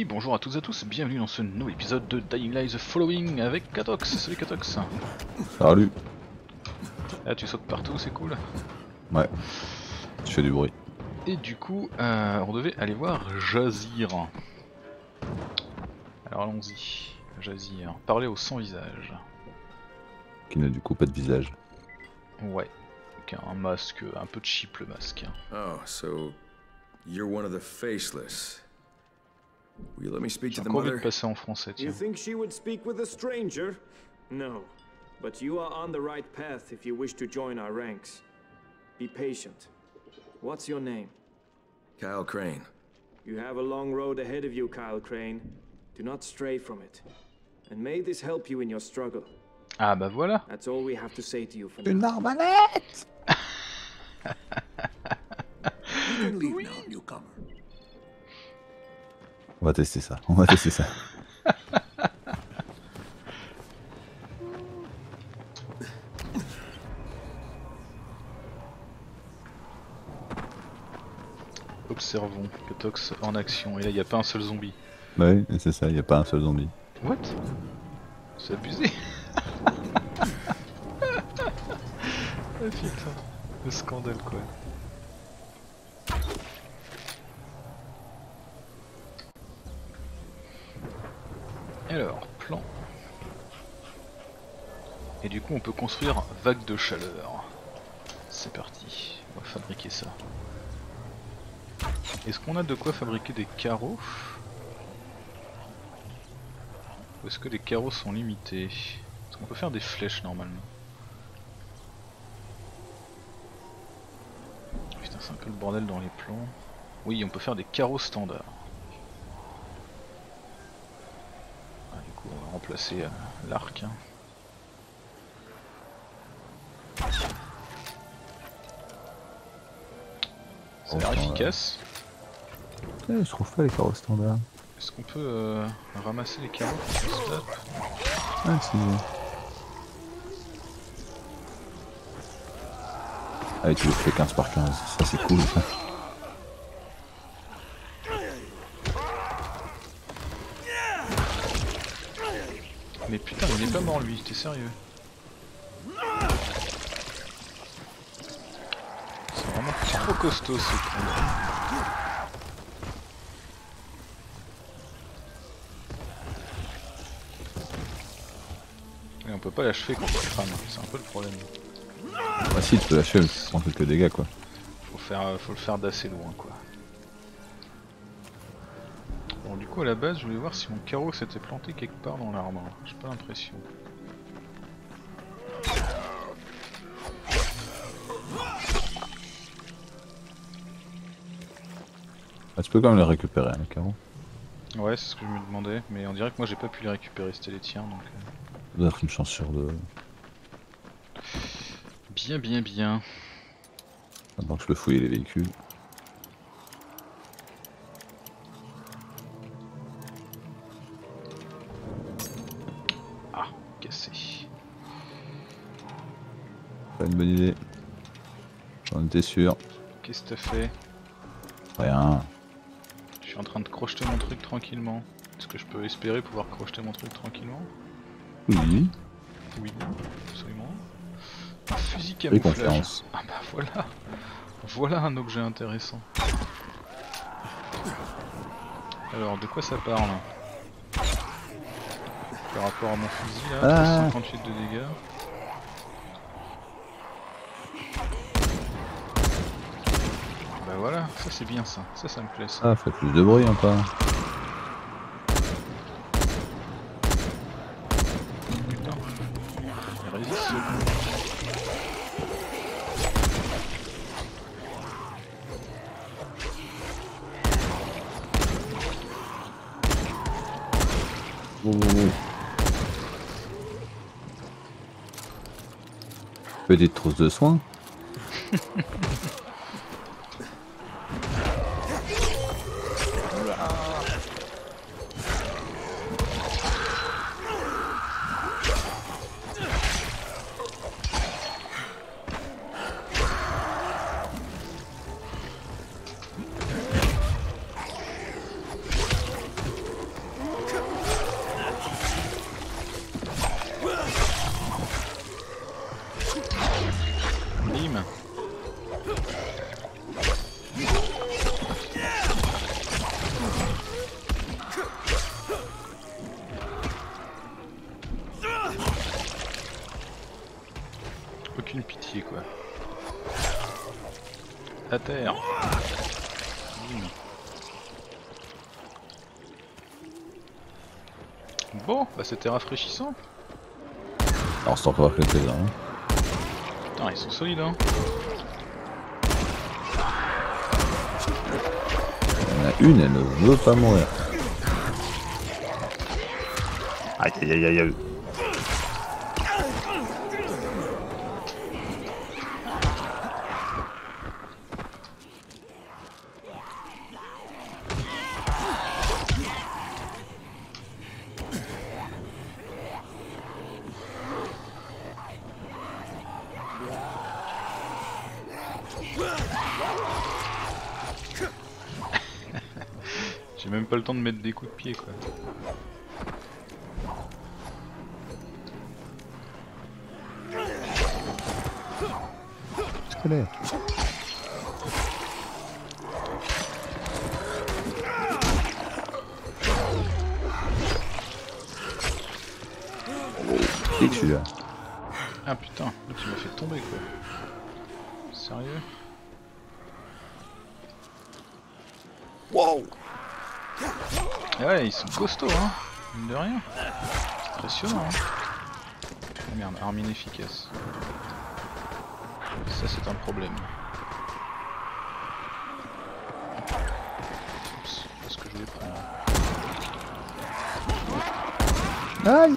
Et bonjour à toutes et à tous, bienvenue dans ce nouvel épisode de Dying Light The Following avec Katox. Salut Katox. Salut. Ah, tu sautes partout, c'est cool. Ouais, je fais du bruit. Et du coup, on devait aller voir Jazir. Alors allons-y, Jazir. Parler au sans visage. Qui n'a du coup pas de visage. Ouais, avec un masque, un peu cheap le masque. Oh, so you're one of the faceless. Will you let me speak J'ai to the encore envie de mother? passer en français, tiens. You think she would speak with a stranger? No. But you are on the right path if you wish to join our ranks. Be patient. What's your name? Kyle Crane. You have a long road ahead of you, Kyle Crane. Do not stray from it. And may this help you in your struggle. Ah bah voilà. That's all we have to say to you for Une now. arbalète. You can leave now, newcomer. On va tester ça, on va tester ça. Observons Katox en action. Et là, il n'y a pas un seul zombie. Bah oui, c'est ça, y a pas un seul zombie. What? C'est abusé. Ah putain, le scandale quoi. Alors, plan. Et du coup on peut construire vague de chaleur. C'est parti, on va fabriquer ça. Est-ce qu'on a de quoi fabriquer des carreaux? Ou est-ce que les carreaux sont limités? Est-ce qu'on peut faire des flèches normalement? Putain, c'est un peu le bordel dans les plans. Oui, on peut faire des carreaux standards. Ah, du coup, on va remplacer l'arc. Hein. Ça a l'air efficace. Je trouve pas les carreaux standards. Est-ce qu'on peut ramasser les carreaux? Ah si. Allez, tu le fais 15 par 15, ça c'est cool ça. Mais putain, il est pas mort lui, t'es sérieux? C'est vraiment trop costaud ce con. Et on peut pas l'achever quand il crame, c'est un peu le problème. Bah si, tu peux lâcher, mais tu prends quelques dégâts quoi. Faut le faire d'assez loin quoi. Bon du coup à la base je voulais voir si mon carreau s'était planté quelque part dans l'arbre, j'ai pas l'impression. Ah, tu peux quand même les récupérer hein, les carreaux. Ouais c'est ce que je me demandais, mais on dirait que moi j'ai pas pu les récupérer, c'était les tiens donc... Ça doit être une chance sur deux. Bien bien bien. Maintenant que je peux fouiller les véhicules. Ah, cassé. Pas une bonne idée. J'en étais sûr. Qu'est-ce que t'as fait? Rien. Je suis en train de crocheter mon truc tranquillement. Est-ce que je peux espérer pouvoir crocheter mon truc tranquillement? Oui. Oui, absolument. Un fusil camouflage. Confiance. Ah bah voilà. Voilà un objet intéressant. Alors, de quoi ça parle? Par rapport à mon fusil là, 58 de dégâts. Bah voilà, ça c'est bien ça, ça me plaît ça. Ah, fait plus de bruit un peu. Putain, il résiste ce con. Petite trousse de soins. Aucune pitié quoi. À terre. Bim. Bon, bah c'était rafraîchissant. Alors c'est encore que là. Hein. Putain, ils sont solides hein. Il y en a une, elle ne veut pas mourir. Aïe aïe aïe aïe aïe. J'ai même pas le temps de mettre des coups de pied quoi. Squelette. C'est que celui-là. Ah putain, l'autre il m'a fait tomber quoi. Sérieux? Wow. Ah ouais, ils sont costauds hein, mine de rien. C'est impressionnant hein. Oh merde, arme inefficace. Ça c'est un problème. Oups, c'est pas ce que je voulais prendre. Aïe.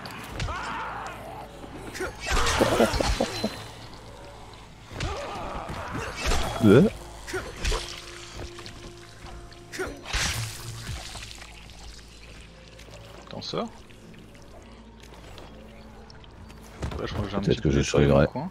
T'en sors? Ouais, je crois que j'ai un Peut-être petit que peu je nettoyé survivrai. mon coin.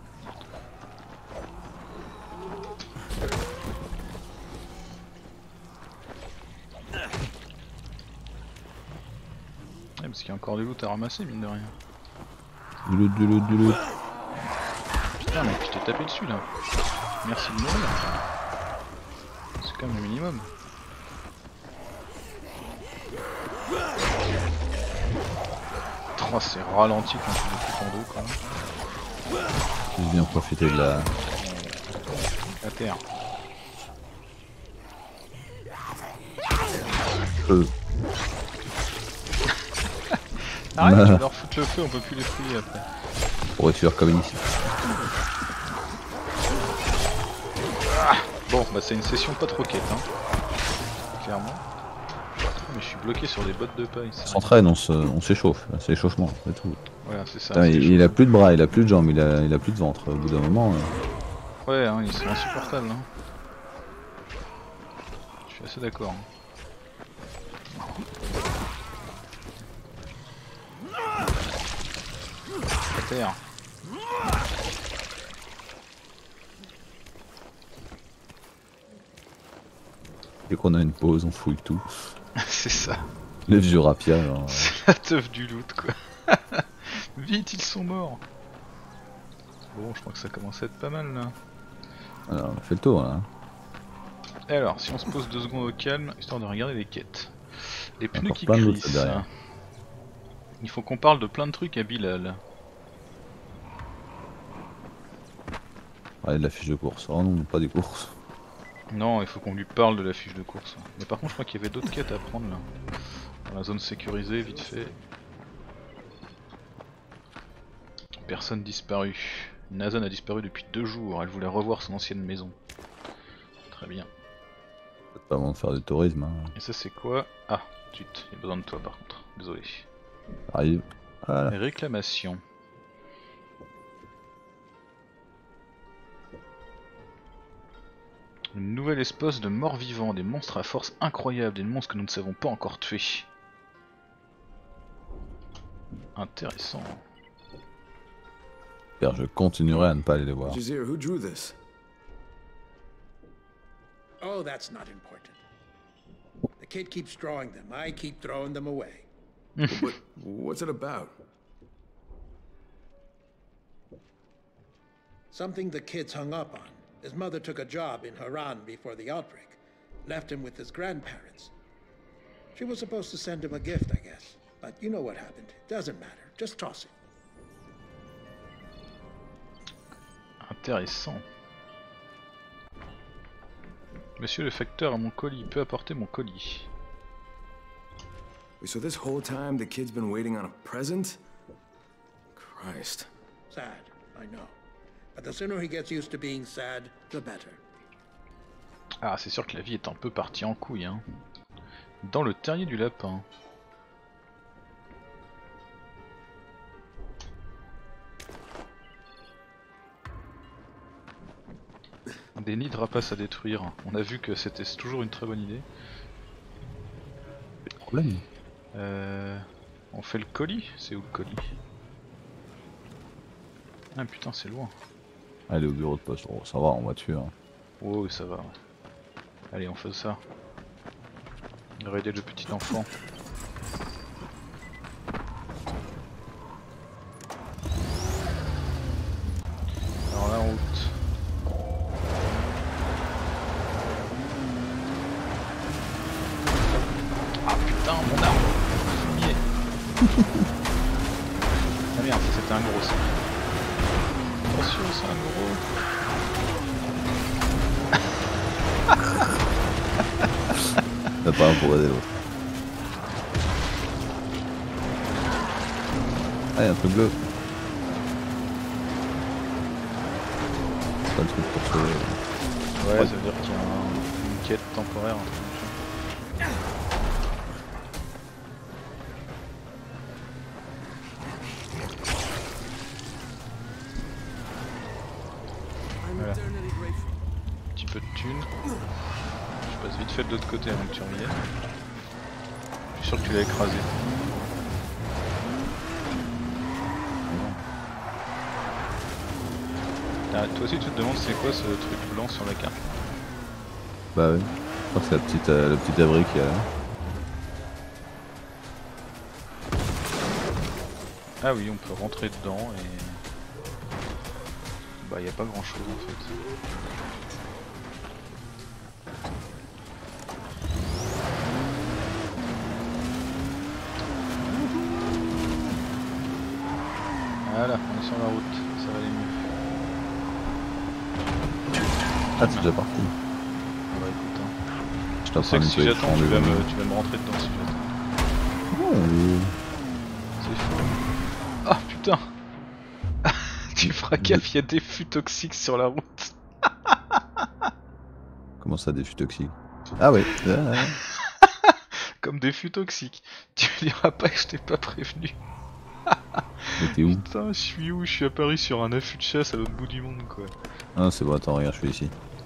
Ouais, parce qu'il y a encore du loot à ramasser mine de rien. Du loot. Putain mec, je t'ai tapé dessus là. Merci de mourir. C'est quand même le minimum. Oh, c'est ralenti quand tu le coupes en deux quand même. J'ai bien profité de la... À terre. Arrête, tu vas leur foutre le feu, on peut plus les fouiller après. Pour tuer comme ici. Bon, bah c'est une session pas trop quête, hein. Clairement. Mais je suis bloqué sur des bottes de paille. On s'entraîne, on s'échauffe, c'est l'échauffement, c'est tout. Voilà, c'est ça. Putain, il a plus de bras, il a plus de jambes, il a plus de ventre. Au bout d'un moment. Ouais, hein, ils sont insupportables. Hein. Je suis assez d'accord. À terre. Dès qu'on a une pause, on fouille tout. C'est ça. Les vieux rapias, genre. C'est la teuf du loot quoi. Vite, ils sont morts. Bon, je crois que ça commence à être pas mal là. Alors, on a fait le tour là. Et alors, si on se pose 2 secondes au calme, histoire de regarder les quêtes. Les pneus Encore qui plein de loot, crissent. derrière. Il faut qu'on parle de plein de trucs à Bilal. Ouais, de la fiche de course. Oh non, pas des courses. Non, il faut qu'on lui parle de la fiche de course. Mais par contre, je crois qu'il y avait d'autres quêtes à prendre là. Dans la zone sécurisée, vite fait. Personne disparue. Nazan a disparu depuis 2 jours. Elle voulait revoir son ancienne maison. Très bien. Peut-être pas avant de faire du tourisme. Hein. Et ça, c'est quoi? Ah, zut, il y a besoin de toi par contre. Désolé. Arrive. Voilà. Réclamation. Une nouvelle espèce de morts-vivants, des monstres à force incroyable, des monstres que nous ne savons pas encore tuer. Intéressant. Car je continuerai à ne pas aller les voir. Jazir, who drew this? Oh, that's not important. The kid keeps drawing them. I keep throwing them away. But what's it about? Something the kid's hung up on. His mother took a job in Haran before the outbreak. Left him with his grandparents. She was supposed to send him a gift, I guess. But you know what happened. Doesn't matter. Just toss it. Intéressant. Monsieur le facteur a mon colis, peut apporter mon colis. Wait, so this whole time the kid's been waiting on a present? Christ. Sad, I know. But the sooner he gets used to being sad, the better. Ah, c'est sûr que la vie est un peu partie en couille, hein. Dans le terrier du lapin. Des nids de rapaces à détruire. On a vu que c'était toujours une très bonne idée. Problème. On fait le colis? C'est où le colis? Ah putain, c'est loin. Allez au bureau de poste, oh, ça va en voiture. Oh, ça va. Allez, on fait ça. Aider le petit enfant. Alors la route. Ah putain, mon arme. Fumier. Ah merde, c'était un gros ça. Attention, c'est un gros. T'as pas un pour aider l'autre. Ah, y'a un truc bleu. C'est pas le truc pour sauver. Ouais, ça veut dire qu'il y a une quête temporaire. Un truc comme ça. Voilà. Un petit peu de thunes. Je passe vite fait de l'autre côté avant que tu reviennes. Je suis sûr que tu l'as écrasé. Ah, toi aussi tu te demandes c'est quoi ce truc blanc sur la carte? Bah oui. Je crois que c'est la petite abri qu'il y a là. Ah oui, on peut rentrer dedans et... Bah y a pas grand chose en fait. Voilà, on est sur la route, ça va aller mieux. Ah, c'est déjà parti. Bah écoute, hein. Je Je sais que si j'attends, tu vas me rentrer dedans si j'attends. Oh, oui. C'est fou. Ah putain. Tu feras gaffe, il y a des fûts toxiques sur la route. Comment ça, des fûts toxiques? Ah oui. Comme des fûts toxiques. Tu me diras pas que je t'ai pas prévenu. Mais t'es où? Putain, je suis où? Je suis apparu sur un affût de chasse à l'autre bout du monde quoi. Ah, c'est bon, attends, regarde, je suis ici.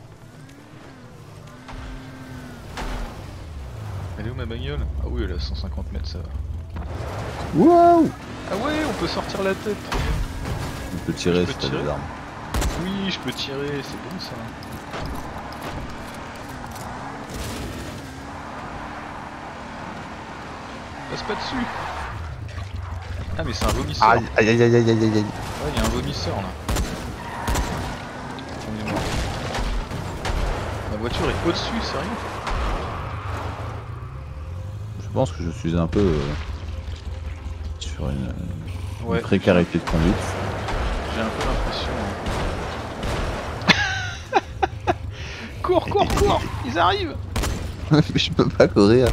Elle est où ma bagnole? Ah oui, elle est à 150 mètres, ça va. Waouh! Ah ouais, on peut sortir la tête, trop bien. On peut tirer Je si peux t'as tirer des armes. Oui, je peux tirer, c'est bon ça. Passe pas dessus. Ah mais c'est un vomisseur. Aïe aïe aïe aïe aïe aïe aïe. Ouais, il y a un vomisseur là. On est mort. La voiture est au-dessus, sérieux? Je pense que je suis un peu sur une Ouais. précarité de conduite. J'ai un peu l'impression. Cours, cours, cours! Ils arrivent! Mais je peux pas courir.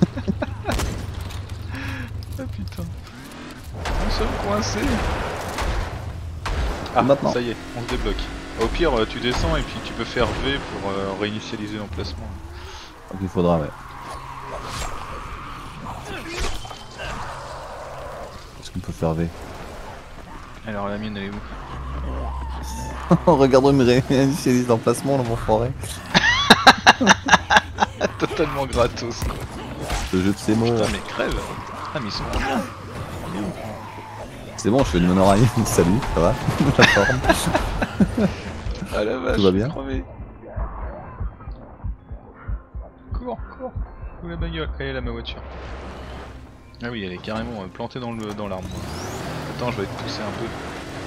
Ah putain. Nous sommes coincés. Ah, Maintenant. ça y est, on se débloque. Au pire, tu descends et puis tu peux faire V pour réinitialiser l'emplacement. Donc il faudra, ouais. Est-ce qu'on peut faire V? Alors la mienne elle est où? Regarde, il me réinitialise l'emplacement, là, mon forêt. Totalement gratos quoi. Ce jeu de ces mots. Putain mais crève. Ah mais ils sont combien? C'est bon, je fais le monorail. Salut, ça va? La forme. Ah la vache, Tout va bien? crevé. Cours, cours. Où la bagnole? Elle est là ma voiture. Ah oui, elle est carrément plantée dans l'arbre. Attends, je vais te pousser un peu.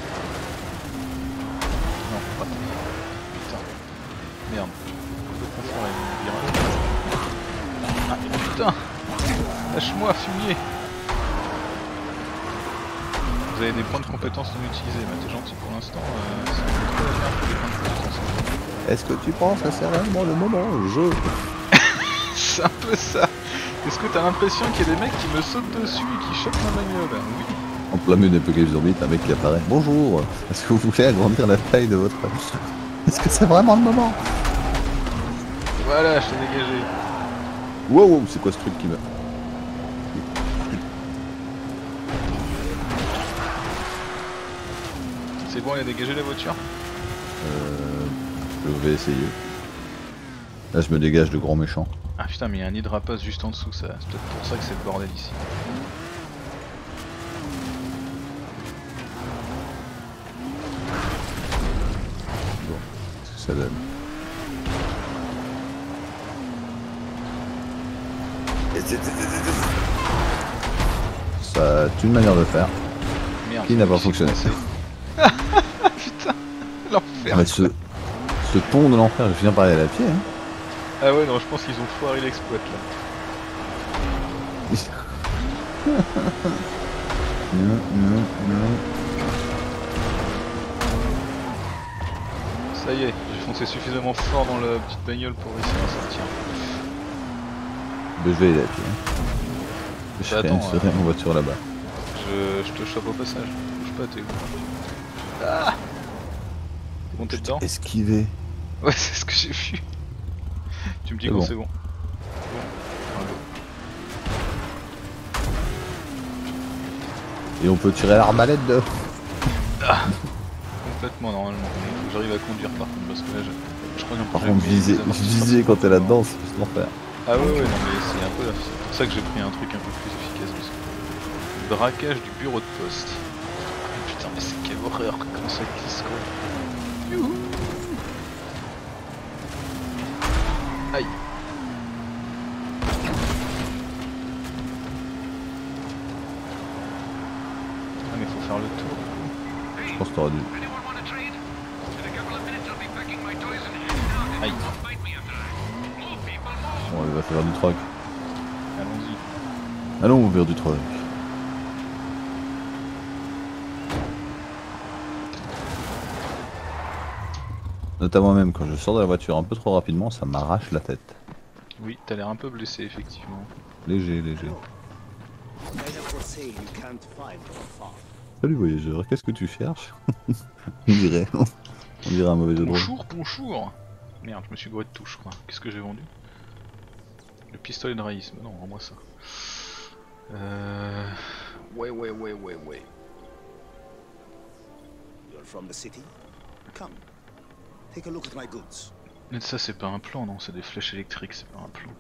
Non, pas. Putain. Merde. Le confort est virage. Ah putain. Lâche-moi, fumier. Vous avez des points de compétences non utilisés, bah t'es gentil pour l'instant, c'est un peu trop la merde pour les points de compétences. Est-ce que tu penses que c'est réellement le moment au jeu? C'est un peu ça. Est-ce que t'as l'impression qu'il y a des mecs qui me sautent dessus et qui chopent ma bagnole? Oui. En plein milieu d'Apocalypse Zombie, t'as un mec qui apparaît. Bonjour, est-ce que vous voulez agrandir la taille de votre... Est-ce que c'est vraiment le moment? Voilà, je t'ai dégagé. Wow, wow, c'est quoi ce truc qui me... C'est bon, il a dégagé la voiture? Je vais essayer. Là, je me dégage de grands méchants. Ah putain, mais il y a un nid de rapace juste en dessous, ça. C'est peut-être pour ça que c'est le bordel ici. Bon, qu'est-ce que ça donne? Ça est une manière de faire Merde. qui n'a pas fonctionné. Putain, l'enfer. Mais ce pont de l'enfer, je viens par aller à la pied. Hein. Ah ouais, non, je pense qu'ils ont foiré l'exploit là. Ça y est, j'ai foncé suffisamment fort dans la petite bagnole pour réussir à sortir. Mais je vais aller à pied. Hein. Je Bah, fais attends, une en voiture là-bas. Je te chope au passage. Bouge pas, t'es où? Ah, t'es monté dedans? Esquiver. Ouais, c'est ce que j'ai vu. Tu me dis C'est quand bon. c'est bon. Et on peut tirer à l'arbalète de... Complètement normalement. Mais il faut que j'arrive à conduire par contre parce que là je crois qu'un Par contre, viser quand t'es là-dedans, c'est juste l'enfer. Ah ouais, ouais, non mais c'est un peu là. C'est pour ça que j'ai pris un truc un peu plus efficace. Parce que... Braquage du bureau de poste. Ah, putain, mais c'est quelle horreur quand ça glisse quoi. Youhou. Aïe. Ah mais faut faire le tour. Je pense que t'aurais dû. Aïe. Bon, il va falloir du truck. Allons-y. Allons vers du truck. Notamment même quand je sors de la voiture un peu trop rapidement, ça m'arrache la tête. Oui, t'as l'air un peu blessé effectivement. Léger, léger. Salut voyageur, qu'est-ce que tu cherches? on dirait un mauvais jeu de rôle. Bonjour, bonjour. Merde, je me suis gouré de touche, je crois. Qu'est-ce que j'ai vendu? Le pistolet de raïsme. Non, rends-moi ça. Ouais. You're from the city? Come, take a look at my goods. Mais ça, c'est pas un plan, non, c'est des flèches électriques, c'est pas un plan.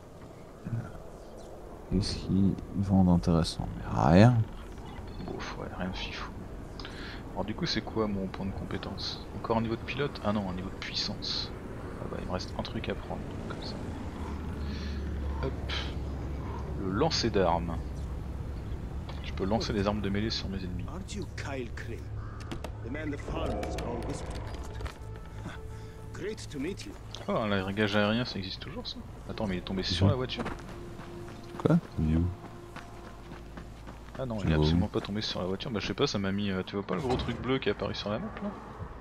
Qu'est-ce qu'ils vendent d'intéressant? Mais rien. Bof, ouais, rien de fifou. Alors, du coup, c'est quoi mon point de compétence? Encore un niveau de pilote? Ah non, un niveau de puissance. Ah bah, il me reste un truc à prendre, comme ça. Hop. Le lancer d'armes. Je peux lancer des armes de mêlée sur mes ennemis. Aren't you Kyle Crane? The man the farmers call Whisper. Great to meet you. Oh, un largage aérien, ça existe toujours ça? Attends, mais il est tombé sur la voiture. Quoi? Il est où? Ah non, il est absolument pas tombé sur la voiture. Bah je sais pas, ça m'a mis... tu vois pas le gros truc bleu qui est apparu sur la map là?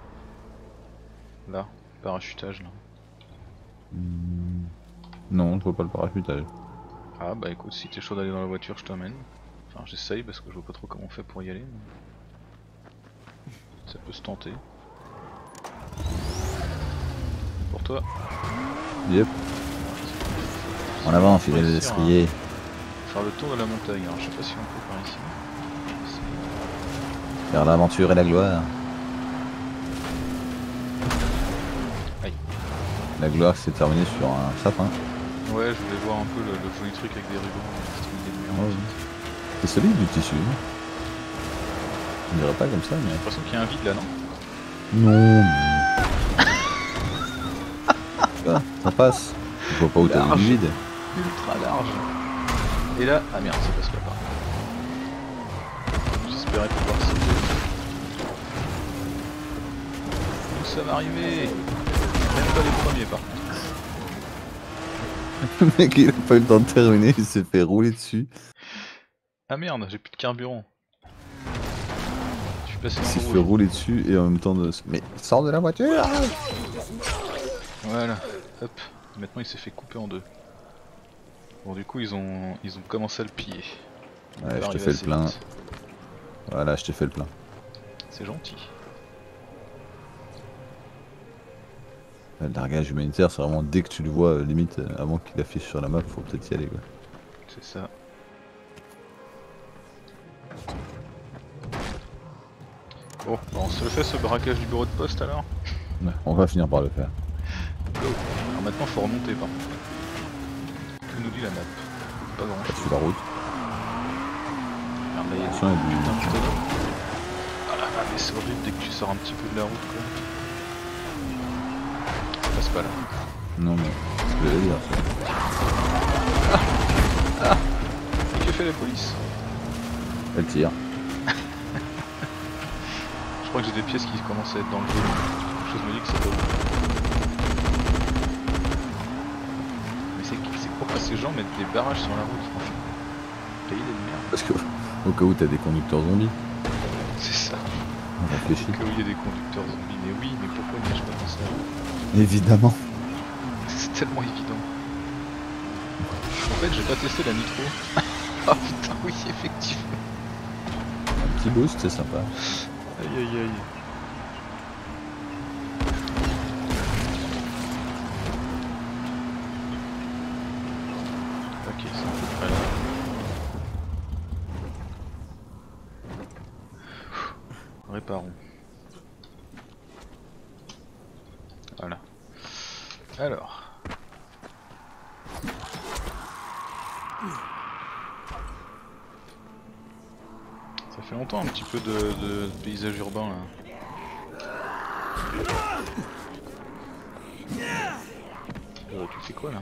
Là, parachutage là. Non, je vois pas le parachutage. Ah bah écoute, si t'es chaud d'aller dans la voiture, je t'emmène. Enfin j'essaye parce que je vois pas trop comment on fait pour y aller. Mais... ça peut se tenter. Pour toi. Yep. En avant, fidèle des estriers. Faire le tour de la montagne, alors je sais pas si on peut par ici. Vers l'aventure et la gloire. Aïe. La gloire s'est terminée sur un sapin. Ouais, je voulais voir un peu le joli truc avec des rubans. C'est solide du tissu. On dirait pas comme ça, mais... J'ai l'impression qu'il y a un vide là, non? Non, mais... ça passe. Je vois pas où t'as du vide. Ultra large. Et là, ah merde, ça passe pas par là. J'espérais pouvoir sauter. Où ça va arriver? Même pas les premiers par contre. Le mec il a pas eu le temps de terminer, il s'est fait rouler dessus. Ah merde, j'ai plus de carburant. suis passé Il dans s'est le fait rouge. rouler dessus et en même temps de... Mais sors de la voiture! Voilà, hop. Maintenant il s'est fait couper en deux. Bon du coup ils ont commencé à le piller. Il Ouais, peut je te arriver fais le assez plein. vite. Voilà, je t'ai fait le plein. C'est gentil. Le largage humanitaire, c'est vraiment dès que tu le vois, limite, avant qu'il affiche sur la map, faut peut-être y aller quoi. C'est ça. Bon, bah, on se le fait ce braquage du bureau de poste alors? Ouais, on va finir par le faire. Go. Alors maintenant faut remonter par contre. Que nous dit la map? Pas grand chose. Sur la route. Merde, là, il y a Attention, il y a du- putain de tonneau. Ah là là, mais c'est horrible dès que tu sors un petit peu de la route quoi. Ça passe pas là. Non mais, je vais dire ça. Et que fait la police? Elle tire. Je crois que j'ai des pièces qui commencent à être dans le jeu. Quelque chose me dit que c'est pas ouf. Mais c'est pourquoi ces gens mettent des barrages sur la route franchement? Pays de merde. Parce que, au cas où t'as des conducteurs zombies, C'est ça. on réfléchit. Que oui, il y a des conducteurs zombies. Mais oui, mais pourquoi n'y ai-je pas pensé avant? Évidemment. C'est tellement évident. En fait, j'ai pas testé la nitro. Ah putain, oui, effectivement. Un petit boost, c'est sympa. Aïe aïe aïe. Ok, c'est à peu près là. Réparons. Voilà. Alors. Ça fait longtemps un petit peu de paysage urbain là. Tu fais quoi là?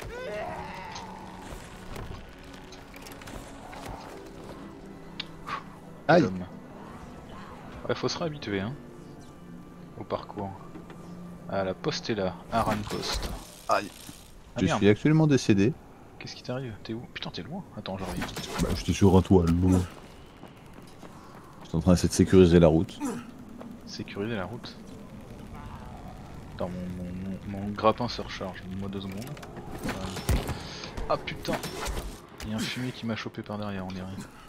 Aïe. L'homme. Ouais, faut se réhabituer hein. Au parcours. Ah, la poste est là. Aran Post. Aïe. Ah, Je merde. suis actuellement décédé. Qu'est-ce qui t'arrive? T'es où? Putain, t'es loin. Attends, j'arrive. Bah, j'étais sur un toit, loin. J'étais en train d'essayer de sécuriser la route. Sécuriser la route. Attends, mon grappin se recharge. Donne-moi 2 secondes. Ah putain! Il y a un fumier qui m'a chopé par derrière, on dirait.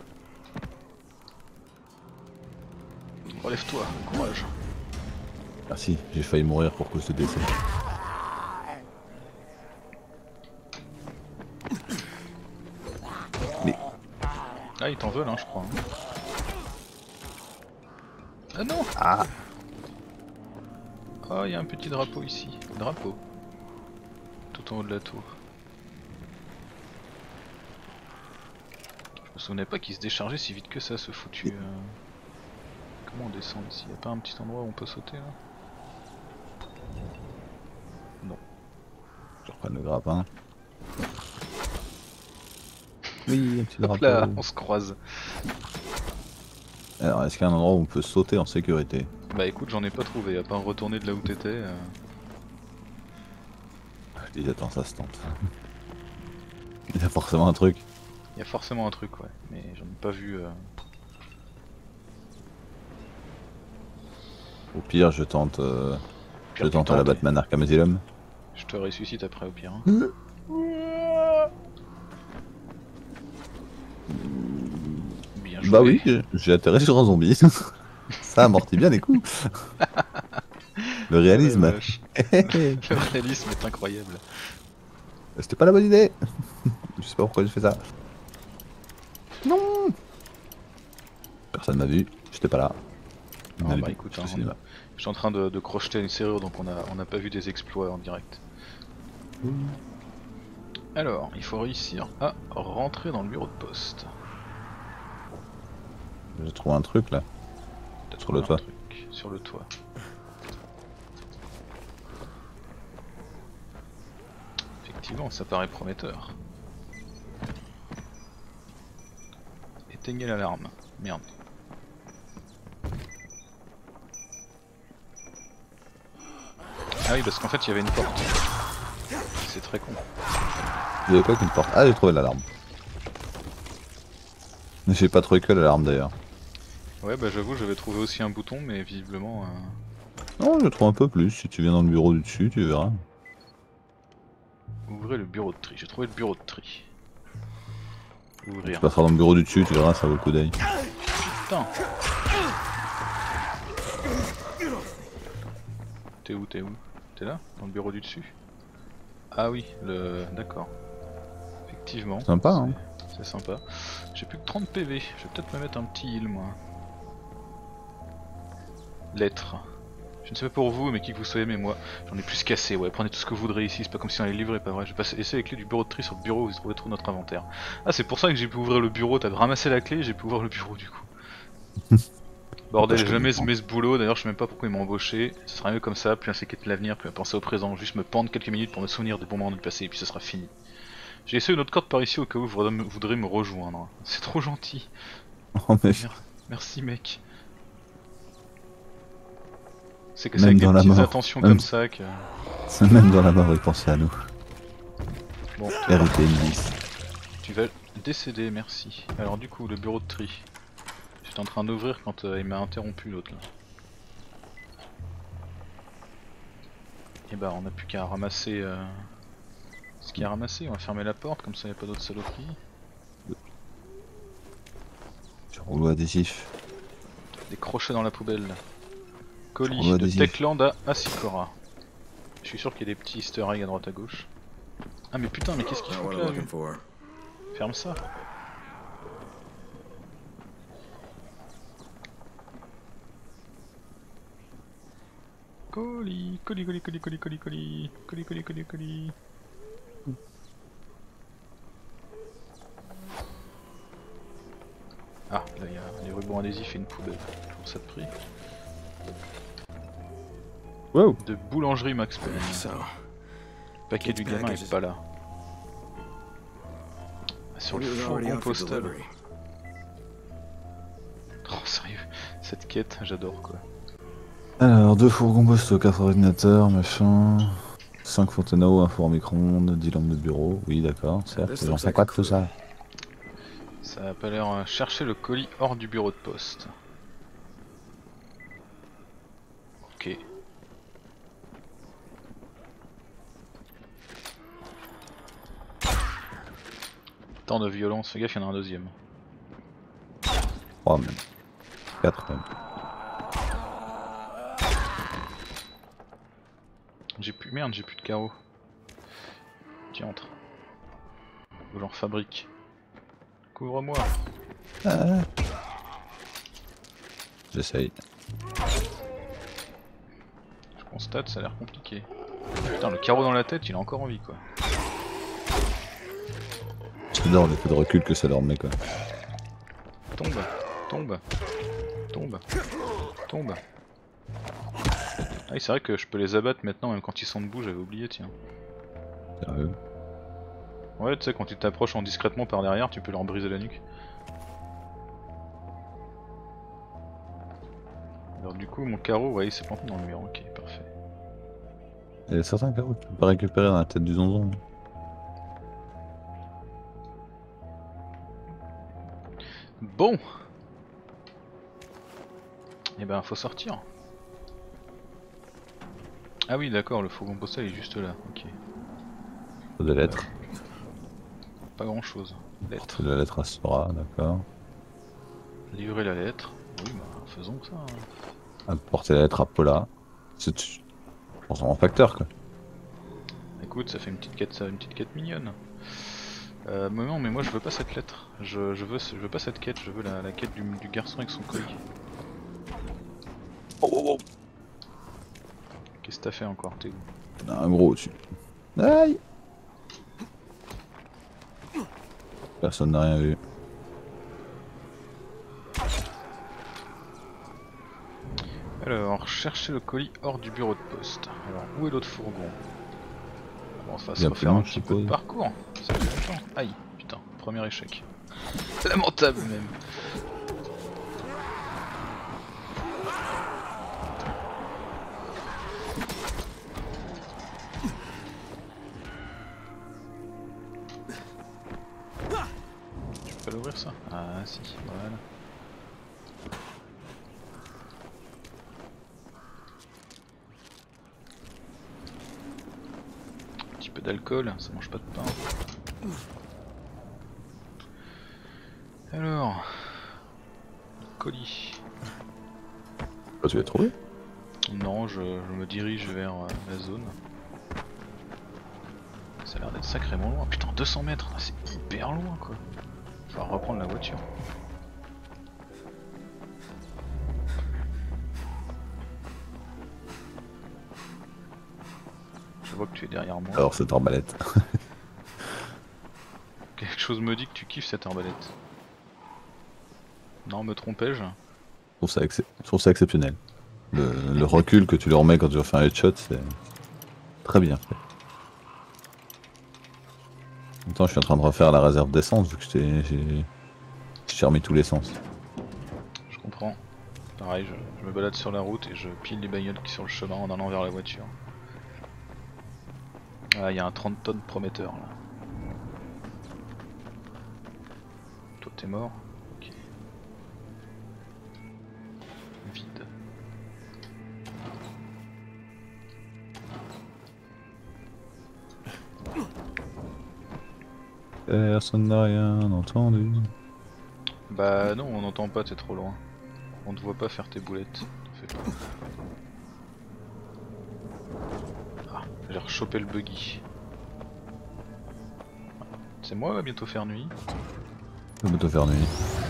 Relève-toi, courage. Merci, j'ai failli mourir pour cause de décès. Mais Ah, ils t'en veulent, hein, je crois. Hein. Ah non! ah, Oh, il y a un petit drapeau ici. Drapeau. Tout en haut de la tour. Je me souvenais pas qu'il se déchargeait si vite que ça, ce foutu. Comment on descend ici? Y'a pas un petit endroit où on peut sauter là? Non. je reprends le grappin. Oui, un petit Hop drapeau. là, on se croise. Alors, est-ce qu'il y a un endroit où on peut sauter en sécurité? Bah écoute, j'en ai pas trouvé, à part retourner de là où t'étais. Je dis, attends, ça se tente. Il y a forcément un truc. Il y a forcément un truc, ouais, mais j'en ai pas vu. Au pire, je tente, Pire, je tu tente à la tentes, Batman Arkham Asylum. Je te ressuscite après au pire. Hein. Bien joué. Bah oui, j'ai atterri sur un zombie. Ça amortit bien les coups. Le réalisme. Oh la vache. Le réalisme est incroyable. C'était pas la bonne idée. Je sais pas pourquoi j'ai fait ça. Non. Personne m'a vu, j'étais pas là. Non, Allez, bah bon, écoute, je hein, suis cinéma. je suis en train de crocheter une serrure donc on a pas vu des exploits en direct. Alors, il faut réussir à rentrer dans le bureau de poste. J'ai trouvé un truc là. T'as Sur le trouvé un toit. truc sur le toit. Effectivement, ça paraît prometteur. Éteignez l'alarme. Merde. Ah oui, parce qu'en fait il y avait une porte. C'est très con. Il y avait quoi qu'une porte? Ah, j'ai trouvé l'alarme. J'ai pas trouvé que l'alarme d'ailleurs. Ouais bah j'avoue j'avais trouvé aussi un bouton mais visiblement... Non, je trouve un peu plus. Si tu viens dans le bureau du dessus, tu verras. Ouvrez le bureau de tri, j'ai trouvé le bureau de tri. Ouvrir. Tu passeras dans le bureau du dessus, tu verras, ça vaut le coup d'œil. Putain. T'es où? T'es là? Dans le bureau du dessus? Ah oui, d'accord. Effectivement. Sympa, hein. C'est sympa. J'ai plus que 30 PV, je vais peut-être me mettre un petit heal moi. Lettres. Je ne sais pas pour vous, mais qui que vous soyez, mais moi j'en ai plus qu'assez. Ouais, prenez tout ce que vous voudrez ici, c'est pas comme si on allait livrer, pas vrai. Je vais passer les clés du bureau de tri sur le bureau où vous trouvez tout notre inventaire. Ah, c'est pour ça que j'ai pu ouvrir le bureau, t'as ramassé la clé, j'ai pu ouvrir le bureau du coup. Bordel, j'ai jamais aimé ce boulot, d'ailleurs je sais même pas pourquoi ils m'ont embauché. Ce sera mieux comme ça, plus à s'inquiéter de l'avenir, plus à penser au présent. Juste me pendre quelques minutes pour me souvenir des bons moments du passé et puis ce sera fini. J'ai essayé une autre corde par ici au cas où vous voudrez me rejoindre. C'est trop gentil. Oh, mais... Merci mec. C'est que c'est avec des dans la petites mort. attentions comme ça que... Même dans la mort, il pensait à nous. Bon, RIP Milice. tu vas décéder, merci. Alors du coup, le bureau de tri. J'étais en train d'ouvrir quand il m'a interrompu l'autre là. Et bah on a plus qu'à ramasser ce qu'il y a à ramasser, on va fermer la porte comme ça il n'y a pas d'autres saloperies. Rouleau adhésif. Des crochets dans la poubelle. Colis Rouleau de adhésif. Techland à Asikora. Je suis sûr qu'il y a des petits easter eggs à droite à gauche. Ah mais putain, mais qu'est-ce qu'il Not fout what I'm là looking lui? for. Ferme ça. Colis. Ah, là il y a les rubans adhésifs et une poubelle. Je trouve ça de prix. Wow. De boulangerie Max Payne. So, Le paquet du gamin est pas là. Ah, sur le maybe it was already fourgon out for postal. delivery. Oh sérieux, cette quête, j'adore quoi. Alors, 2 fourgons postaux, 4 ordinateurs, machin. 5 fontaines à eau, un four micro-ondes, 10 lampes de bureau. Oui, d'accord, certes. J'en sais quoi de tout ça? Ça a pas l'air chercher le colis hors du bureau de poste. Ok. Tant de violence, fais gaffe, il y en a un deuxième. 3 même. 4 même. J'ai plus, merde, j'ai plus de carreaux. Tiens, entre. Ou j'en fabrique. Couvre-moi. J'essaye. Je constate, ça a l'air compliqué. Putain, le carreau dans la tête, il a encore envie quoi. J'adore l'effet de recul que ça leur met quoi. Tombe, tombe, tombe, tombe. Ah oui, c'est vrai que je peux les abattre maintenant, même quand ils sont debout, j'avais oublié, tiens. Sérieux. Ouais, tu sais, quand tu t'approches en discrètement par derrière, tu peux leur briser la nuque. Alors du coup, mon carreau, ouais, il s'est planté dans le mur, ok, parfait. Il y a certains carreaux que tu peux pas récupérer dans la tête du zonzon. Bon. Et ben, faut sortir. Ah oui, d'accord, le fourgon postal est juste là, ok. Faut des lettres. Pas grand chose. Lettre. Faut de la lettre à Sora, d'accord. Livrer la lettre. Oui, bah, faisons ça. Hein. Apporter la lettre à Paula. C'est en facteur quoi. Écoute, ça fait une petite quête mignonne. Non, mais moi je veux pas cette lettre. Je veux pas cette quête. Je veux la quête du garçon avec son colis. Oh. Qu'est-ce que t'as fait encore? T'es où? Il y en a un gros au-dessus. Aïe. Personne n'a rien vu. Alors, chercher le colis hors du bureau de poste. Alors, où est l'autre fourgon? Bon, ça va Il y se a refaire plein, un je petit peu de suppose. parcours. Ça fait longtemps. Aïe, putain, premier échec. Lamentable même. Tu peux pas l'ouvrir ça? Ah si, voilà. peu d'alcool, ça mange pas de pain. Alors... colis. Ah, tu l'as trouvé? Non, je me dirige vers la zone. Ça a l'air d'être sacrément loin. Putain, 200 mètres, c'est hyper loin quoi. Faut reprendre la voiture. Je vois que tu es derrière moi. Alors cette arbalète. Quelque chose me dit que tu kiffes cette arbalète. Non, me trompais-je? Je trouve ça exceptionnel. Le recul que tu leur remets quand tu refais un headshot, c'est très bien fait. En même temps, je suis en train de refaire la réserve d'essence vu que j'ai remis tous les sens. Je comprends. Pareil, je me balade sur la route et je pile les bagnoles qui sont sur le chemin en allant vers la voiture. Ah, il y a un 30 tonnes prometteur là. Toi t'es mort? Ok. Vide. Personne n'a rien entendu. Bah non, on n'entend pas, t'es trop loin. On te voit pas faire tes boulettes. Fais pas. Ah, j'ai rechopé le buggy. C'est moi, va bientôt faire nuit. Ça va te faire nuit.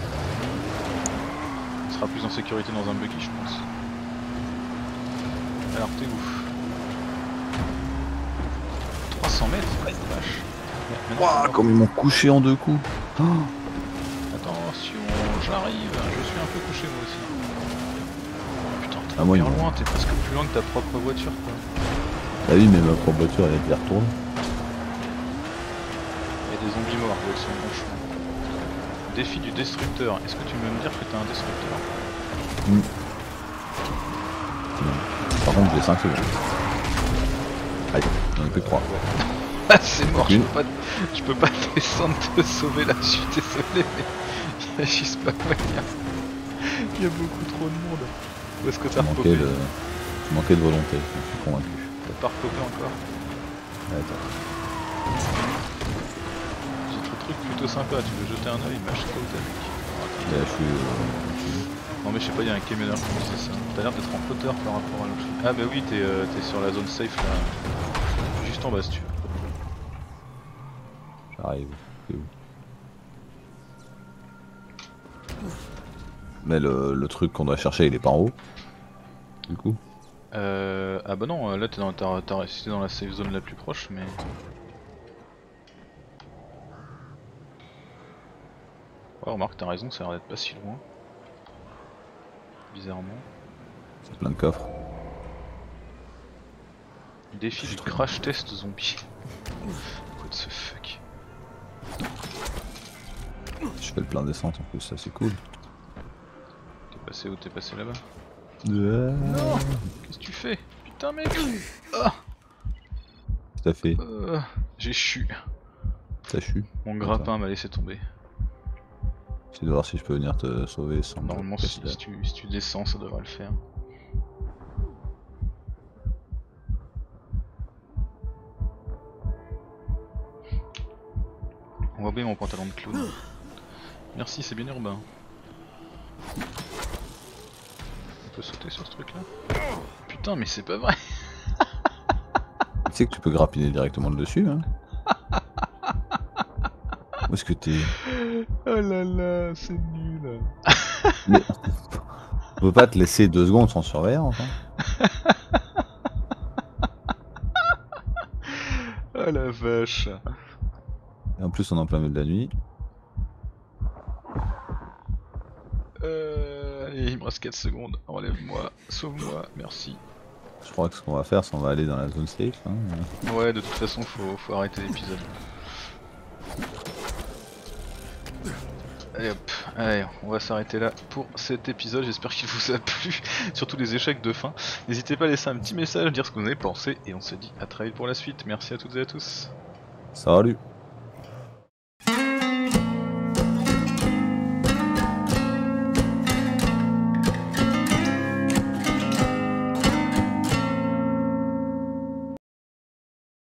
On sera plus en sécurité dans un buggy, je pense. Alors t'es où? 300 mètres? Ouais, vache. Waouh, comme ils m'ont couché en 2 coups. Oh. Attention, j'arrive, je suis un peu couché moi aussi. Putain, t'es Ah, moi, hyper loin, t'es presque plus loin que ta propre voiture quoi. Ah oui, mais ma propre voiture elle a été retournée. Il y a des zombies morts, ils sont bon chemin. Défi du destructeur, est-ce que tu veux me dire que t'as un destructeur? Par contre, j'ai 5 secondes. Aïe, j'en ai plus que 3. Ah c'est mort, je peux pas descendre te sauver là, je suis désolé mais il y a juste pas moyen. Il y a beaucoup trop de monde. Où est-ce que t'as repopé? Tu manquais de volonté, je suis convaincu. T'as pas repopé encore? Attends. J'ai trop de trucs plutôt sympas, tu veux jeter un oeil? Bah je sais pas où t'es mec. Là, je suis... Non mais je sais pas, il y a un camionneur qui me disait ça. T'as l'air d'être en hauteur par rapport à l'autre. Ah bah oui, t'es sur la zone safe là. Juste en bas si tu veux. J'arrive. C'est où? Mais le truc qu'on doit chercher il est pas en haut. Du coup. Ah bah non, là t'as resté dans la safe zone la plus proche mais... Ouais remarque t'as raison, ça a l'air d'être pas si loin. Bizarrement. C'est plein de coffres. Défi du crash test zombie. What the fuck. Je fais le plein descente en plus, ça c'est cool. T'es passé où? T'es passé là-bas? Non. Qu'est-ce que tu fais? Putain mec. Ah Tout à fait. J'ai chu. T'as chu. Mon grappin m'a laissé tomber. J'essaie de voir si je peux venir te sauver sans... Normalement si tu descends ça devrait le faire. On voit bien mon pantalon de clown. Merci, c'est bien urbain. On peut sauter sur ce truc là? Putain mais c'est pas vrai. Tu sais que tu peux grappiner directement le dessus hein. Où est-ce que t'es? Oh là là, c'est nul. Mais... On peut pas te laisser 2 secondes sans surveillance hein. Oh la vache. Et en plus on est en plein milieu de la nuit. Allez, il me reste 4 secondes. Relève-moi, sauve-moi, merci. Je crois que ce qu'on va faire c'est qu'on va aller dans la zone safe hein. Ouais, de toute façon faut arrêter l'épisode. Allez hop, allez, on va s'arrêter là pour cet épisode, j'espère qu'il vous a plu, surtout les échecs de fin. N'hésitez pas à laisser un petit message, dire ce que vous en avez pensé, et on se dit à très vite pour la suite. Merci à toutes et à tous. Salut.